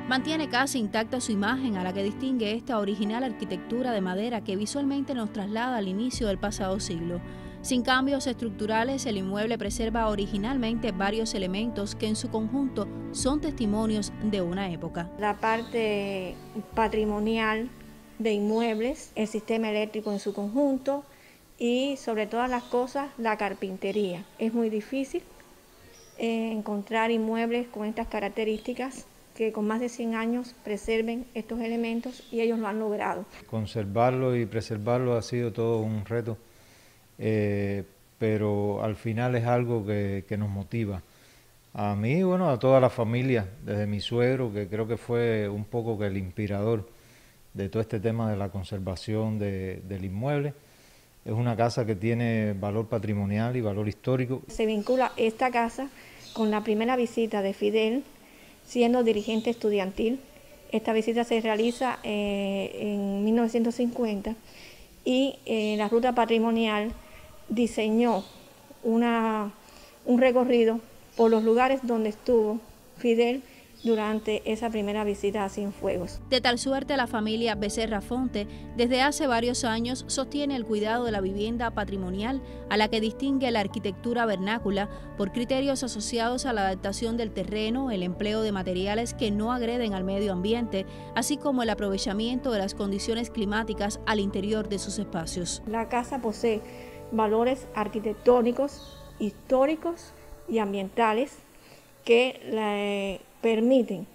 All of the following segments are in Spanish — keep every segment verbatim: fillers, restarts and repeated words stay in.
mantiene casi intacta su imagen, a la que distingue esta original arquitectura de madera que visualmente nos traslada al inicio del pasado siglo. Sin cambios estructurales, el inmueble preserva originalmente varios elementos que en su conjunto son testimonios de una época. La parte patrimonial de inmuebles, el sistema eléctrico en su conjunto y sobre todas las cosas la carpintería. Es muy difícil eh, encontrar inmuebles con estas características que con más de cien años preserven estos elementos y ellos lo han logrado. Conservarlo y preservarlo ha sido todo un reto, eh, pero al final es algo que, que nos motiva. A mí, bueno, a toda la familia, desde mi suegro, que creo que fue un poco que el inspirador de todo este tema de la conservación de, del inmueble. Es una casa que tiene valor patrimonial y valor histórico. Se vincula esta casa con la primera visita de Fidel, siendo dirigente estudiantil. Esta visita se realiza eh, en mil novecientos cincuenta y eh, la ruta patrimonial diseñó una, un recorrido por los lugares donde estuvo Fidel durante esa primera visita a Cienfuegos. De tal suerte, la familia Becerra Fonte desde hace varios años sostiene el cuidado de la vivienda patrimonial, a la que distingue la arquitectura vernácula por criterios asociados a la adaptación del terreno, el empleo de materiales que no agreden al medio ambiente, así como el aprovechamiento de las condiciones climáticas al interior de sus espacios. La casa posee valores arquitectónicos, históricos y ambientales que la permiten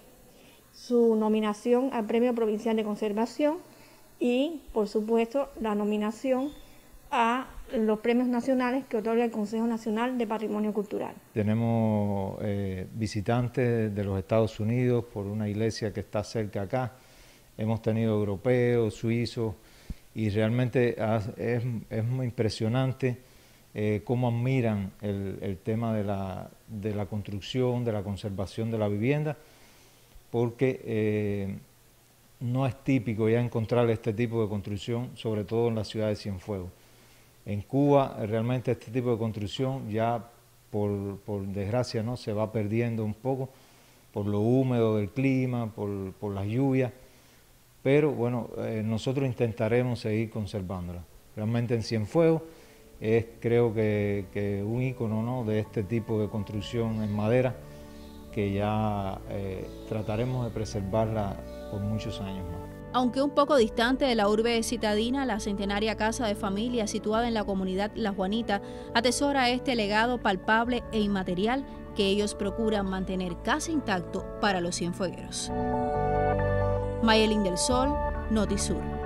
su nominación al Premio Provincial de Conservación y, por supuesto, la nominación a los premios nacionales que otorga el Consejo Nacional de Patrimonio Cultural. Tenemos eh, visitantes de los Estados Unidos por una iglesia que está cerca acá. Hemos tenido europeos, suizos, y realmente es, es muy impresionante Eh, cómo admiran el, el tema de la, de la construcción, de la conservación de la vivienda, porque eh, no es típico ya encontrar este tipo de construcción, sobre todo en la ciudad de Cienfuegos. En Cuba realmente este tipo de construcción ya por, por desgracia no se va perdiendo un poco por lo húmedo del clima, por, por las lluvias, pero bueno, eh, nosotros intentaremos seguir conservándola. Realmente en Cienfuegos es creo que, que un ícono, ¿no?, de este tipo de construcción en madera que ya eh, trataremos de preservarla por muchos años más. Aunque un poco distante de la urbe citadina, la centenaria casa de familia situada en la comunidad La Juanita atesora este legado palpable e inmaterial que ellos procuran mantener casi intacto para los cienfuegueros. Mayelín del Sol, Notisur.